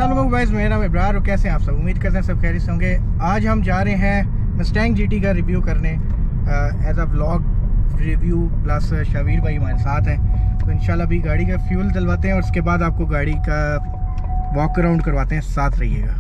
अस्सलाम गाइस, मेरा नाम इब्रार और कैसे हैं आप सब। उम्मीद करते हैं सब खैरियत से होंगे। आज हम जा रहे हैं मस्टैंग जीटी का रिव्यू करने as a vlog review plus Shabbir भाई हमारे साथ हैं। तो इंशाल्लाह अभी गाड़ी का फ्यूल डलवाते हैं और उसके बाद आपको गाड़ी का वॉक अराउंड करवाते हैं, साथ रहिएगा।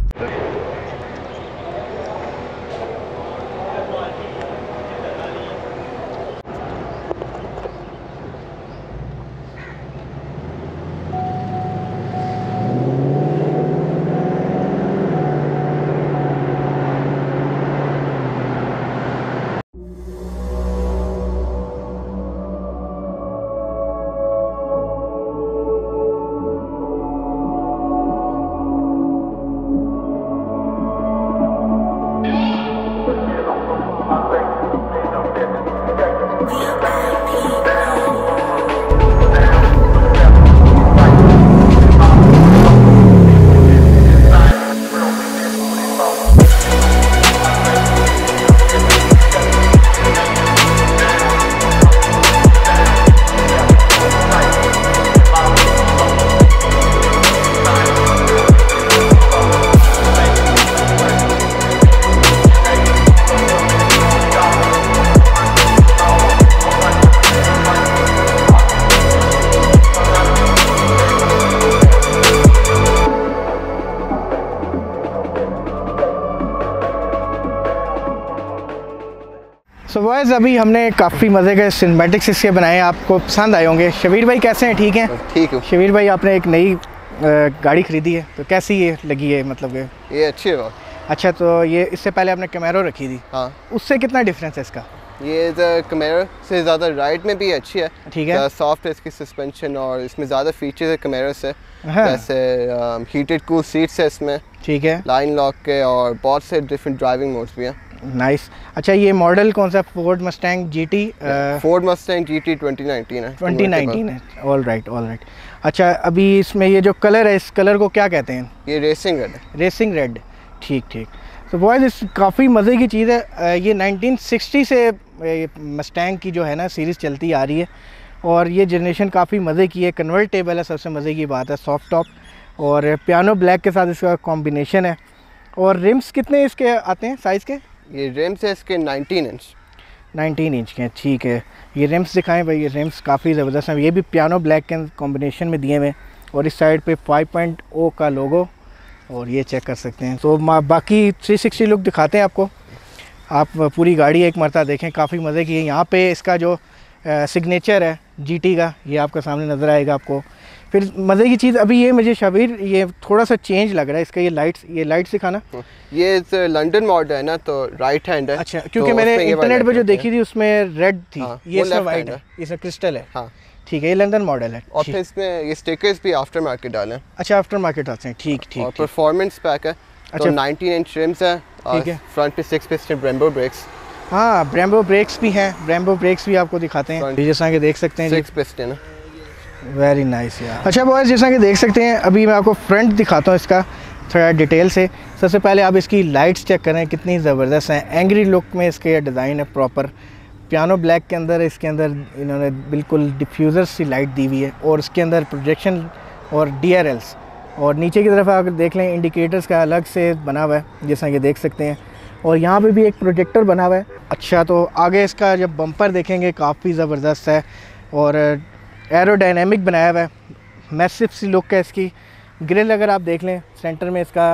सो बॉयज़, अभी हमने काफ़ी मज़े के सिनेमैटिक्स इसके बनाए, आपको पसंद आए होंगे। शबीर भाई कैसे हैं? ठीक हैं? ठीक है। शबीर भाई, आपने एक नई गाड़ी ख़रीदी है, तो कैसी ये लगी है? मतलब कि ये अच्छी है। अच्छा, तो ये इससे पहले आपने कैमेरो रखी थी। हाँ, उससे कितना डिफरेंस है इसका? ये कैमेरो से ज़्यादा राइड में भी अच्छी है। ठीक है। सॉफ्ट है इसकी सस्पेंशन और इसमें ज़्यादा फीचर्स है कैमेरो से। हाँ। जैसे हीटेड कूल सीट्स है इसमें। ठीक है। लाइन लॉक के और बहुत से डिफरेंट ड्राइविंग मोड्स भी हैं। नाइस। अच्छा, ये मॉडल कौन सा? Ford Mustang GT? Ford Mustang GT 2019 है। 2019 है। All right. अच्छा, अभी इसमें ये जो कलर है, इस कलर को क्या कहते हैं? ये रेसिंग रेड है। Racing red. ठीक। तो बॉयज़, इस काफ़ी मज़े की चीज़ है। ये 1960 से मस्टैंग की जो है ना सीरीज़ चलती आ रही है और ये जनरेशन काफ़ी मज़े की है। कन्वर्टेबल है, सबसे मज़े की बात है। सॉफ्ट टॉप और पियानो ब्लैक के साथ इसका कॉम्बिनेशन है। और रिम्स कितने इसके आते हैं साइज़ के? ये रिम्स है इसके 19 इंच के हैं। ठीक है, ये रिम्स दिखाएं भाई। ये रिम्स काफ़ी ज़बरदस्त हैं। ये भी पियानो ब्लैक के कॉम्बिनेशन में दिए हुए हैं और इस साइड पे 5.0 का लोगो, और ये चेक कर सकते हैं। तो बाकी 360 लुक दिखाते हैं आपको। आप पूरी गाड़ी एक मरतबा देखें, काफ़ी मज़े की है। यहाँ पे इसका जो सिग्नेचर है जीटी का, ये आपके सामने नज़र आएगा आपको। फिर मज़े की चीज़ अभी ये मुझे शबीर, ये थोड़ा सा चेंज लग रहा है इसका। ये लाइट्स दिखाना। ये लंदन मॉडल है ना, तो राइट हैंड है। अच्छा, क्योंकि तो मैंने इंटरनेट पे जो देखी थी उसमें रेड थी। हाँ, ये इसमें वाइट है, इसमें क्रिस्टल है। हाँ, ठीक है, ये लंदन मॉडल है। और फिर इसमें ये स्टिकर्स भी आफ्टर मार्केट डाले हैं। अच्छा, आफ्टर मार्केट आते हैं। ठीक। और परफॉर्मेंस पैक है। अच्छा, तो 19 इंच रिम्स है। ठीक है। फ्रंट पे 6 पिस्टन ब्रेम्बो ब्रेक्स। हाँ, ब्रेम्बो ब्रेक्स भी हैं। ब्रेम्बो ब्रेक्स भी आपको दिखाते हैं, जैसा कि देख सकते हैं। 6 पिस्टन है। वेरी नाइस यार। अच्छा बॉयज़, जैसा कि देख सकते हैं, अभी मैं आपको फ्रंट दिखाता हूँ इसका थोड़ा डिटेल से। सबसे पहले आप इसकी लाइट्स चेक करें, कितनी ज़बरदस्त हैं। एंग्री लुक में इसके डिज़ाइन है प्रॉपर। पियानो ब्लैक के अंदर इसके अंदर इन्होंने बिल्कुल डिफ्यूज़र सी लाइट दी हुई है और उसके अंदर प्रोजेक्शन और DRLs। और नीचे की तरफ आप देख लें, इंडिकेटर्स का अलग से बना हुआ है, जैसा कि देख सकते हैं। और यहाँ पे भी एक प्रोजेक्टर बना हुआ है। अच्छा, तो आगे इसका जब बम्पर देखेंगे, काफ़ी ज़बरदस्त है और एरोडायनेमिक बनाया हुआ है। मैसिव सी लुक है इसकी। ग्रिल अगर आप देख लें, सेंटर में इसका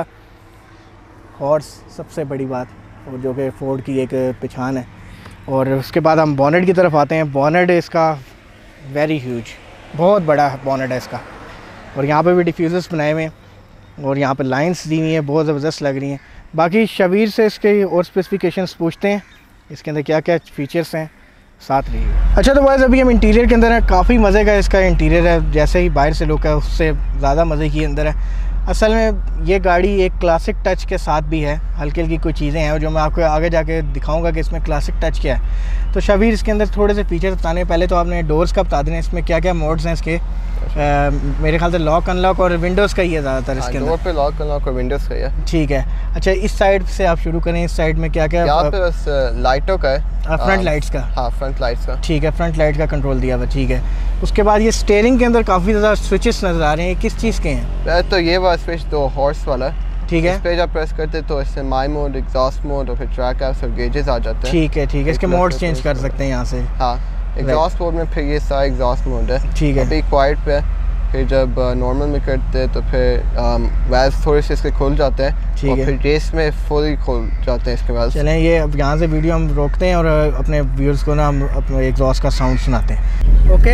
हॉर्स सबसे बड़ी बात, और जो कि फोर्ड की एक पहचान है। और उसके बाद हम बॉनेट की तरफ आते हैं। बॉनेट इसका वेरी ह्यूज, बहुत बड़ा बॉनेट है इसका। और यहाँ पे भी डिफ्यूज़र्स बनाए हुए हैं और यहाँ पे लाइंस दी हुई हैं, बहुत ज़बरदस्त लग रही हैं। बाकी शबीर से इसके और स्पेसिफिकेशंस पूछते हैं, इसके अंदर क्या क्या फीचर्स हैं, साथ रहिए। अच्छा, तो बॉयज़, अभी हम इंटीरियर के अंदर हैं। काफ़ी मज़े का इसका इंटीरियर है। जैसे ही बाहर से लुक है, उससे ज़्यादा मज़े की अंदर है। असल में ये गाड़ी एक क्लासिक टच के साथ भी है। हल्की हल्की कुछ चीज़ें हैं जो मैं आपको आगे जाके दिखाऊंगा कि इसमें क्लासिक टच क्या है। तो शबीर, इसके अंदर थोड़े से फीचर्स बताने, पहले तो आपने डोर्स का बता देना, इसमें क्या क्या मोड्स हैं इसके। मेरे ख्याल से लॉक अनलॉक और विंडोज़ का ही है ज़्यादातर इसके अंदर। डोर पे लॉक अनलॉक और विंडोज़ का ही है। ठीक है। अच्छा, इस साइड से आप शुरू करें। इस साइड में क्या क्या? यहाँ पे बस लाइटों का है। फ्रंट लाइट्स का। हाँ, फ्रंट लाइट्स का। ठीक है, फ्रंट लाइट का कंट्रोल दिया हुआ। ठीक है। उसके बाद ये स्टीयरिंग के अंदर काफ़ी ज़्यादा स्विचेस नज़र आ रहे हैं, किस चीज़ के हैं? तो ये वाला स्विच 2 हॉर्स वाला, ठीक है। इस पे जब प्रेस करते तो इससे माई मोड, एग्जॉस्ट मोड और फिर ट्रैक एप्स और गेजेस आ जाते हैं। ठीक है, ठीक है। इसके मोड्स चेंज कर सकते हैं यहाँ से। हाँ, एग्जॉस्ट मोड में फिर ये सारा एग्जॉस्ट मोड है। ठीक है। अभी क्वाइट पे है, फिर जब नॉर्मल में करते हैं तो फिर वेल्व्स थोड़े से इसके खुल जाते हैं। ठीक है। फिर रेस में फुली खुल जाते हैं इसके वेल्व्स। चलें, ये अब यहाँ से वीडियो हम रोकते हैं और अपने व्यूअर्स को ना हम अपने एग्जॉस्ट का साउंड सुनाते हैं। ओके।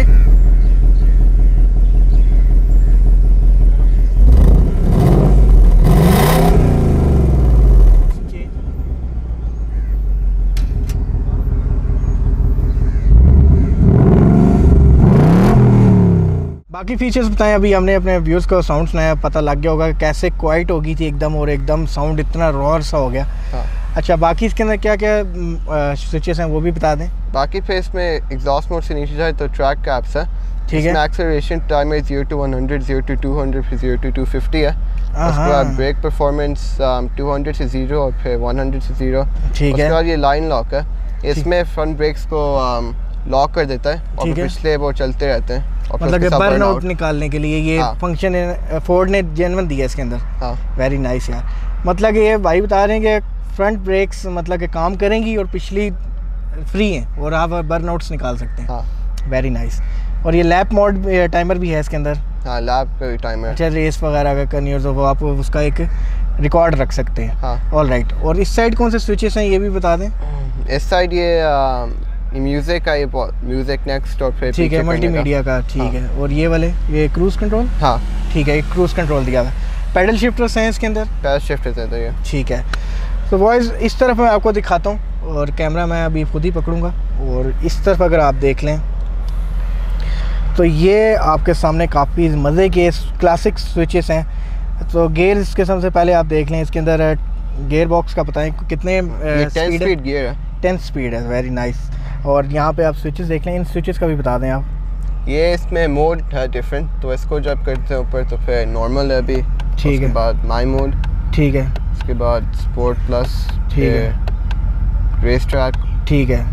बाकी फीचर्स बताएं। अभी हमने अपने व्यूअर्स को साउंड सुनाया, पता लग गया होगा कैसे क्वाइट हो गई थी एकदम, और एकदम साउंड इतना रॉर सा हो गया। हाँ। अच्छा, बाकी इसके अंदर क्या क्या स्विचेस हैं वो भी बता दें। बाकी फिर इसमें एग्जॉस्ट मोड से नीचे जाए तो ट्रैक कैप्स है। ठीक है। एक्सेलरेशन टाइम है 0 to 100, 0 to 200, फिर 0 to 250 है। उसके बाद ब्रेक परफॉर्मेंस 200 से 0 और फिर 100 से 0। ठीक है। उसके बाद ये लाइन लॉक है, इसमें फ्रंट ब्रेक्स को लॉक कर देता है और पिछले वो चलते रहते हैं। मतलब कि बर्न आउट निकालने के लिए ये फंक्शन फोर्ड ने जेन्युइन दिया इसके अंदर। हाँ। वेरी नाइस यार। मतलब कि ये भाई बता रहे हैं कि फ्रंट ब्रेक्स मतलब कि काम करेंगी और पिछली फ्री हैं और आप बर्न आउट्स निकाल सकते हैं। हाँ। Very nice. और ये लैप मोड टाइमर भी है इसके अंदर। हाँ, लैप पे टाइमर। अच्छा, रेस वगैरह का करनी हो तो आप उसका एक रिकॉर्ड रख सकते हैं। हाँ। All right. और इस साइड कौन से स्विचेस हैं ये भी बता दें। इस साइड ये म्यूजिक का, ये म्यूजिक नेक्स्ट और फिर ठीक है, मल्टीमीडिया का। ठीक है। और ये वाले ये क्रूज कंट्रोल। हाँ। ठीक है, एक क्रूज कंट्रोल दिया हुआ है। पैडल शिफ्टर्स हैं इसके अंदर। पैडल शिफ्टर्स हैं तो ये ठीक है। तो बॉयज़ इस तरफ मैं आपको दिखाता हूँ और कैमरा मैं अभी खुद ही पकड़ूंगा, और इस तरफ अगर आप देख लें तो ये आपके सामने काफ़ी मज़े के क्लासिक स्विचेस हैं। तो गेयर इसके सबसे पहले आप देख लें, इसके अंदर गेयर बॉक्स का बताएं कितने स्पीड गियर है। 10 स्पीड है। Very nice. और यहाँ पे आप स्विचेस देख लें, इन स्विचेस का भी बता दें आप। ये इसमें मोड है डिफरेंट, तो इसको जब करते हैं ऊपर तो फिर नॉर्मल है अभी। ठीक है। उसके बाद माई मोड। ठीक है। उसके बाद स्पोर्ट प्लस। ठीक है। Race track. ठीक है।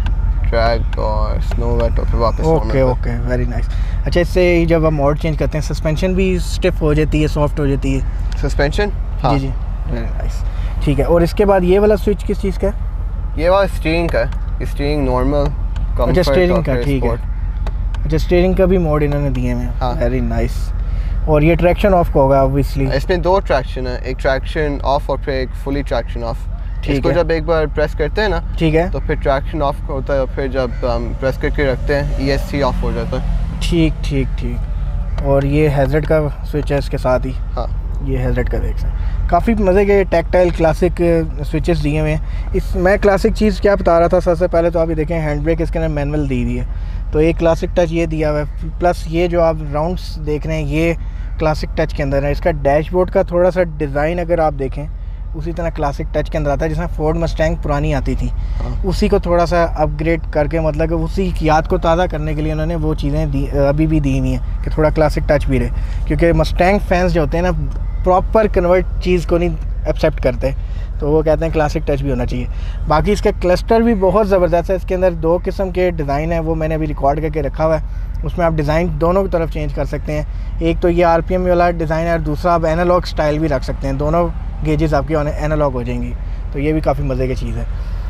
ट्रैक और स्नो वेट और फिर वापस। Okay okay, very nice. अच्छा, इससे जब हम मोड चेंज करते हैं सस्पेंशन भी स्टिफ हो जाती है, सॉफ्ट हो जाती है सस्पेंशन। हाँ जी, वेरी नाइस। ठीक है। और इसके बाद ये वाला स्विच किस चीज़ का है? ये वाला स्टीयरिंग का है। Steering normal, comfort. अच्छा, स्टीयरिंग का। ठीक है। अच्छा, स्टीयरिंग का भी मोड इन्होंने दिए हैं। हाँ। Very nice. और ये ट्रैक्शन ऑफ का होगा ऑब्वियसली। इसमें 2 ट्रैक्शन है, एक ट्रैक्शन ऑफ और फिर एक फुली ट्रैक्शन ऑफ। इसको जब एक बार प्रेस करते हैं ना, ठीक है, तो फिर ट्रैक्शन ऑफ होता है और फिर जब हम प्रेस करके रखते हैं ESC ऑफ हो जाता है। ठीक ठीक ठीक। और ये हैज़र्ड का स्विच है इसके साथ ही। हाँ, ये हैज़र्ड का देख सकते हैं। काफ़ी मज़े के टैक्टाइल क्लासिक स्विचेस दिए हुए हैं। इस मैं क्लासिक चीज़ क्या बता रहा था, सबसे पहले तो आप ये देखें हैंड ब्रेक इसके अंदर मैनुअल दी हुई है, तो एक क्लासिक टच ये दिया हुआ है। प्लस ये जो आप राउंड्स देख रहे हैं ये क्लासिक टच के अंदर है। इसका डैशबोर्ड का थोड़ा सा डिज़ाइन अगर आप देखें उसी तरह क्लासिक टच के अंदर आता है, जिसमें फोर्ड मस्टैंग पुरानी आती थी। उसी को थोड़ा सा अपग्रेड करके, मतलब कि उसी की याद को ताज़ा करने के लिए उन्होंने वो चीज़ें दी, अभी भी दी हुई हैं कि थोड़ा क्लासिक टच भी रहे, क्योंकि मस्टैंग फैंस जो होते हैं ना प्रॉपर कन्वर्ट चीज़ को नहीं एक्सेप्ट करते, तो वो कहते हैं क्लासिक टच भी होना चाहिए। बाकी इसका क्लस्टर भी बहुत ज़बरदस्त है। इसके अंदर 2 किस्म के डिज़ाइन है, वो मैंने अभी रिकॉर्ड करके रखा हुआ है। उसमें आप डिज़ाइन दोनों की तरफ चेंज कर सकते हैं। एक तो ये RPM वाला डिज़ाइन है और दूसरा आप एनालॉग स्टाइल भी रख सकते हैं। दोनों गेजेस आपकी एनालॉग हो जाएंगी, तो ये भी काफ़ी मज़े की चीज़ है।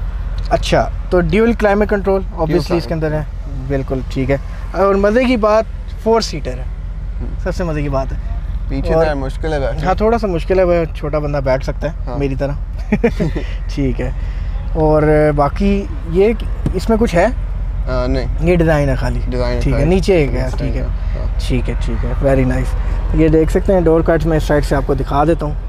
अच्छा, तो ड्यूल क्लाइमेट कंट्रोल ऑब्वियसली इसके अंदर है। बिल्कुल ठीक है। और मज़े की बात 4 सीटर है, सबसे मज़े की बात है। पीछे मुश्किल है बैठना। हाँ, थोड़ा सा मुश्किल है, वह छोटा बंदा बैठ सकता है। हाँ। मेरी तरह। ठीक है। और बाकी ये इसमें कुछ है? नहीं, ये डिज़ाइन है खाली। ठीक है, नीचे एक है। ठीक है ठीक है ठीक है, वेरी नाइस। ये देख सकते हैं डोर कार्ड्स, मैं इस साइड से आपको दिखा देता हूँ।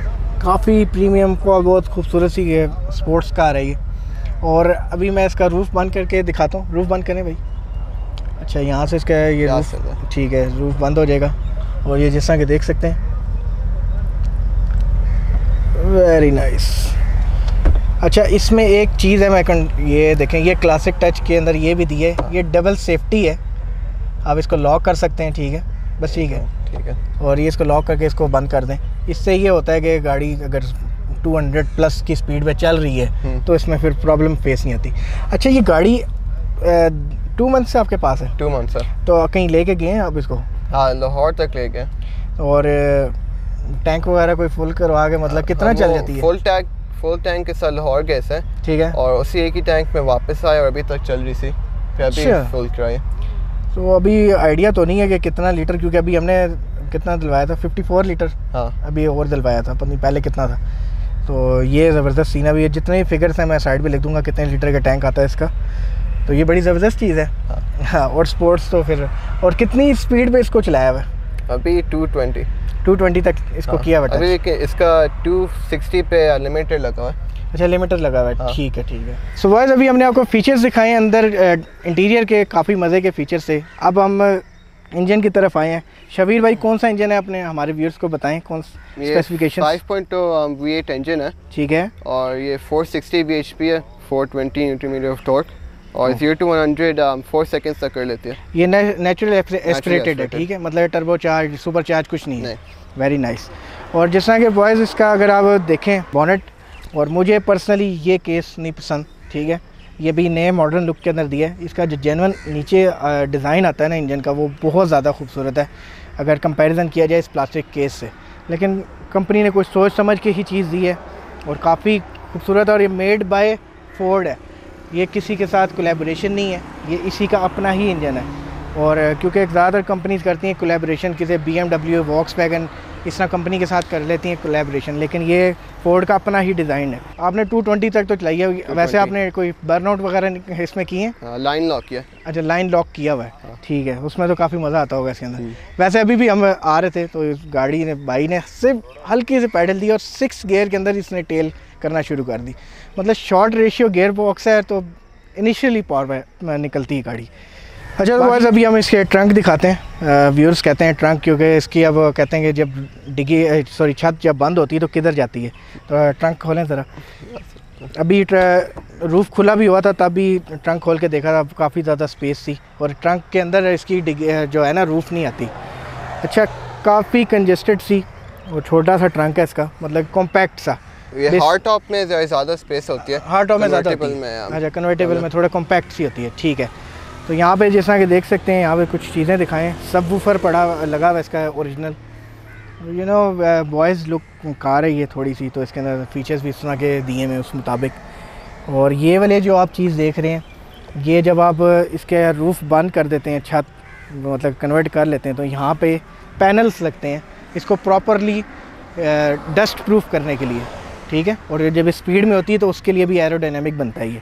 काफ़ी प्रीमियम को बहुत खूबसूरत सी ये स्पोर्ट्स कार है ये। और अभी मैं इसका रूफ़ बंद करके दिखाता हूँ। रूफ़ बंद करें भाई। अच्छा, यहाँ से इसका ये रूफ़, ठीक है, रूफ़ बंद हो जाएगा। और ये जैसा कि देख सकते हैं, वेरी नाइस। अच्छा, इसमें एक चीज़ है, मैं ये देखें, ये क्लासिक टच के अंदर ये भी दिए, ये डबल सेफ्टी है। आप इसको लॉक कर सकते हैं। ठीक है, बस ठीक है। ठीक है। और ये इसको लॉक करके इसको बंद कर दें। इससे ये होता है कि गाड़ी अगर 200 प्लस की स्पीड पे चल रही है तो इसमें फिर प्रॉब्लम फेस नहीं आती। अच्छा, ये गाड़ी 2 मंथ से आपके पास है? 2 मंथ सर। तो कहीं लेके गए हैं आप इसको? हाँ, लाहौर तक ले गए। और टैंक वगैरह कोई फुल करवा के, मतलब कितना चल जाती है? फुल टैंक के साथ लाहौर गए थे, ठीक है, और उसी एक ही टैंक में वापस आए और अभी तक चल रही थी, फिर अभी फुल कराई। तो अभी आइडिया तो नहीं है कि कितना लीटर, क्योंकि अभी हमने कितना दिलवाया था, 54 लीटर। हाँ, अभी और दिलवाया था, पता नहीं पहले कितना था। तो ये ज़बरदस्त सीन अभी, जितने भी फिगर्स हैं मैं साइड पे लिख दूंगा कितने लीटर का टैंक आता है इसका। तो ये बड़ी ज़बरदस्त चीज़ है। हाँ, और स्पोर्ट्स तो फिर, और कितनी स्पीड पे इसको चलाया हुआ है? अभी 220 तक इसको किया हुआ है। अभी इसका 260 पे लिमिटेड लगा हुआ है। अच्छा, लिमिटेड लगा हुआ है। हाँ। ठीक है, ठीक है। सो गाइस, अभी हमने आपको फीचर्स दिखाए हैं अंदर, इंटीरियर के काफ़ी मज़े के फीचर्स थे। अब हम इंजन की तरफ आए हैं। शबीर भाई, कौन सा इंजन है, अपने हमारे व्यूअर्स को बताएं कौन स्पेसिफिकेशन? 5.2 V8 इंजन है। ठीक है, और ये 460 bhp है, 420 Nm ऑफ टॉर्क, और 0 to 100 4 सेकंड्स तक कर लेती है। ये नेचुरल एस्पिरेटेड है, ठीक है, मतलब टर्बो चार्ज, सुपर चार्ज कुछ नहीं है। Very nice. और जिस तरह के बॉयज़, इसका अगर आप देखें बॉनेट, और मुझे पर्सनली ये केस नहीं पसंद, ठीक है, ये भी नए मॉडर्न लुक के अंदर दिया है। इसका जो जेन्युइन नीचे डिज़ाइन आता है ना इंजन का, वो बहुत ज़्यादा खूबसूरत है अगर कंपैरिजन किया जाए इस प्लास्टिक केस से। लेकिन कंपनी ने कुछ सोच समझ के ही चीज़ दी है और काफ़ी खूबसूरत है। और ये मेड बाय फोर्ड है, ये किसी के साथ कोलैबोरेशन नहीं है, ये इसी का अपना ही इंजन है। और क्योंकि ज़्यादातर कंपनीज करती हैं कोलैबोरेशन, किसी BMW, वॉक्सवैगन, इस तरह कंपनी के साथ कर लेती हैं कोलैबोरेशन, लेकिन ये फोर्ड का अपना ही डिज़ाइन है। आपने 220 तक तो चलाई है, वैसे आपने कोई बर्नआउट वगैरह इसमें किए हैं? लाइन लॉक किया। अच्छा, लाइन लॉक किया हुआ है। हाँ। ठीक है, उसमें तो काफ़ी मज़ा आता होगा इसके अंदर। वैसे अभी भी हम आ रहे थे तो गाड़ी ने, भाई ने सिर्फ हल्की से पैडल दी और 6 गियर के अंदर इसने टेल करना शुरू कर दी। मतलब शॉर्ट रेशियो गियर बॉक्स है, तो इनिशियली पावर में निकलती है गाड़ी। अच्छा, तो बस अभी हम इसके ट्रंक दिखाते हैं। व्यूअर्स कहते हैं ट्रंक, क्योंकि इसकी अब कहते हैं कि जब छत जब बंद होती है तो किधर जाती है, तो ट्रंक खोलें ज़रा। अभी रूफ़ खुला भी हुआ था, तब भी ट्रंक खोल के देखा था, काफ़ी ज़्यादा स्पेस थी, और ट्रंक के अंदर इसकी जो है ना रूफ़ नहीं आती। अच्छा, काफ़ी कंजेस्टेड सी, और छोटा सा ट्रंक है इसका, मतलब कॉम्पैक्ट सा। ये हार्ड टॉप में ज़्यादा स्पेस होती है, हार्ड टॉप में ज़्यादा होती है। अच्छा, कन्वर्टेबल में थोड़ा कॉम्पैक्ट सी होती है। ठीक है, तो यहाँ पे जैसा कि देख सकते हैं, यहाँ पे कुछ चीज़ें दिखाएं। सब वूफर लगा हुआ इसका original, you know boys look car है ये थोड़ी सी, तो इसके अंदर फीचर्स भी इस तरह के दिए हैं उस मुताबिक। और ये वाले जो आप चीज़ देख रहे हैं, ये जब आप इसके रूफ़ बंद कर देते हैं, छत मतलब कन्वर्ट कर लेते हैं, तो यहाँ पे पैनल्स लगते हैं इसको प्रॉपरली डस्ट प्रूफ करने के लिए, ठीक है। और जब स्पीड में होती है तो उसके लिए भी एरोडायनामिक बनता है ये।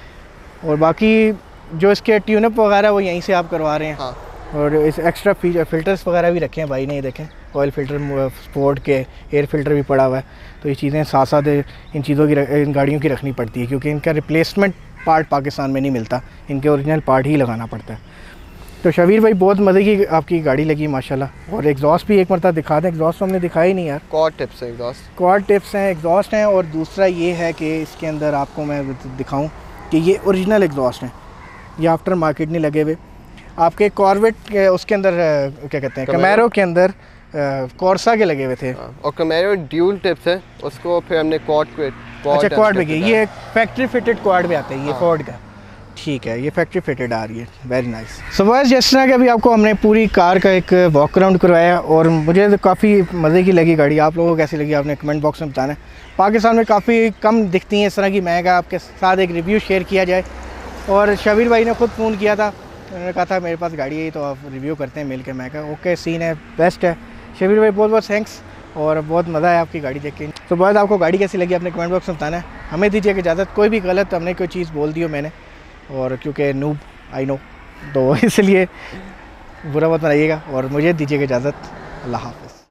और बाकी जो इसके ट्यूनअप वगैरह वो यहीं से आप करवा रहे हैं। हाँ। और इस एक्स्ट्रा फ़िल्टर्स वगैरह भी रखे हैं भाई ने, ये देखें, ऑयल फ़िल्टर, स्पोर्ट के एयर फ़िल्टर भी पड़ा हुआ है। तो ये चीज़ें साथ साथ इन चीज़ों की, इन गाड़ियों की रखनी पड़ती है, क्योंकि इनका रिप्लेसमेंट पार्ट पाकिस्तान में नहीं मिलता, इनके ओरिजिनल पार्ट ही लगाना पड़ता है। तो शबीर भाई, बहुत मज़े की आपकी गाड़ी लगी माशाल्लाह। और एग्जॉस्ट भी एक मरतबा दिखा दें। एग्जॉस्ट तो हमने दिखाया ही नहीं यार। क्वाड टिप्स है एग्जॉस्ट, क्वाड टिप्स हैं, एग्जॉस्ट हैं। और दूसरा ये है कि इसके अंदर आपको मैं दिखाऊँ कि ये ओरिजिनल एग्जॉस्ट हैं, ये आफ्टर मार्केट नहीं लगे हुए। आपके कॉर्वेट के उसके अंदर क्या कहते हैं, कैमेरो के अंदर कॉर्सा के लगे हुए थे। और कैमेरो ड्यूल टिप्स है, उसको फिर हमने क्वाड में किया। ये फैक्ट्री फिटेड क्वाड में आता है ये फोर्ड का, ठीक है, ये फैक्ट्री फिटेड आ रही है। Very nice. सो बस जिस तरह के अभी आपको हमने पूरी कार का एक वॉक अराउंड करवाया, और मुझे तो काफ़ी मज़े की लगी गाड़ी। आप लोगों को कैसी लगी आपने कमेंट बॉक्स में बताना है। पाकिस्तान में काफ़ी कम दिखती हैं इस तरह की, महंगा आपके साथ एक रिव्यू शेयर किया जाए। और शबीर भाई ने खुद फ़ोन किया था, उन्होंने कहा था मेरे पास गाड़ी है तो आप रिव्यू करते हैं मिल के। मैं कहा ओके, सीन है, बेस्ट है। शबीर भाई बहुत बहुत थैंक्स, और बहुत मज़ा आया आपकी गाड़ी देख के। तो बहुत आपको गाड़ी कैसी लगी अपने कमेंट बॉक्स में बताना है। हमें दीजिए इजाज़त, कोई भी गलत हमने कोई चीज़ बोल दी हो मैंने, और क्योंकि नूब आई नो, तो इसलिए बुरा मत बनाइएगा। और मुझे दीजिएगा इजाज़त। अल्लाह हाफ़िज़।